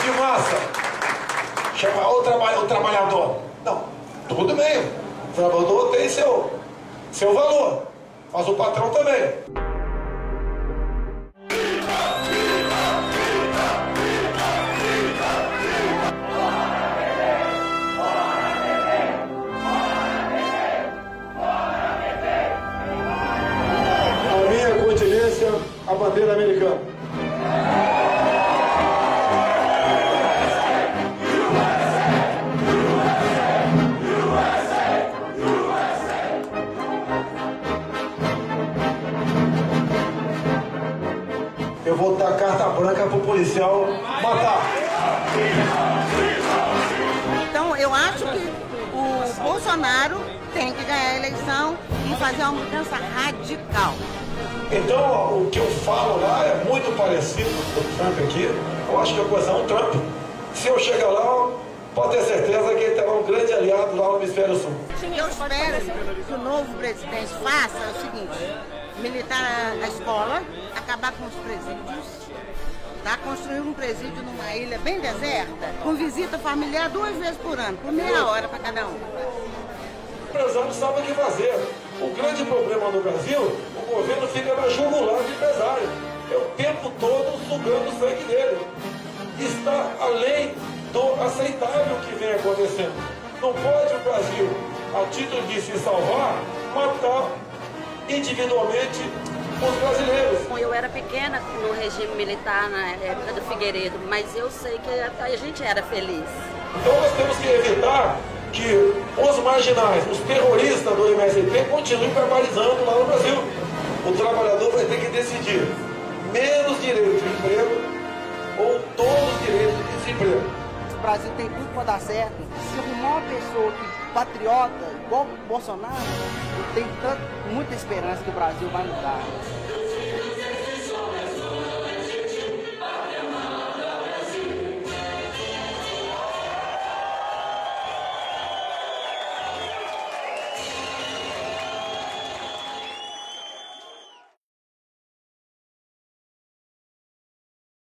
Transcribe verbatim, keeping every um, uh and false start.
de massa. Chama o, traba o trabalhador. Não, tudo bem. O trabalhador tem seu, seu valor, mas o patrão também. A minha continência, a bandeira americana. Eu vou dar carta branca pro policial matar. Então, eu acho que o Bolsonaro tem que ganhar a eleição e fazer uma mudança radical. Então, o que eu falo lá é muito parecido com o Trump aqui. Eu acho que a coisa é um Trump. Se eu chegar lá, pode ter certeza que ele terá um grande aliado lá no Hemisfério Sul. Eu espero que o novo presidente faça o seguinte: militar a escola, acabar com os presídios, tá? Construir um presídio numa ilha bem deserta, com visita familiar duas vezes por ano, por meia hora para cada um. O empresário sabe o que fazer. O grande problema no Brasil, o governo fica na jugular do empresário. É o tempo todo sugando o sangue dele. Está além do aceitável que vem acontecendo. Não pode o Brasil, a título de se salvar, matar individualmente os brasileiros. Eu era pequena no regime militar na época do Figueiredo, mas eu sei que a gente era feliz. Então nós temos que evitar que os marginais, os terroristas do M S T continuem barbarizando lá no Brasil. O trabalhador vai ter que decidir menos direito de emprego ou todos os direitos de desemprego. O Brasil tem tudo para dar certo. Se arrumar uma pessoa que patriota, igual o Bolsonaro, eu tenho tanto, muita esperança que o Brasil vai mudar.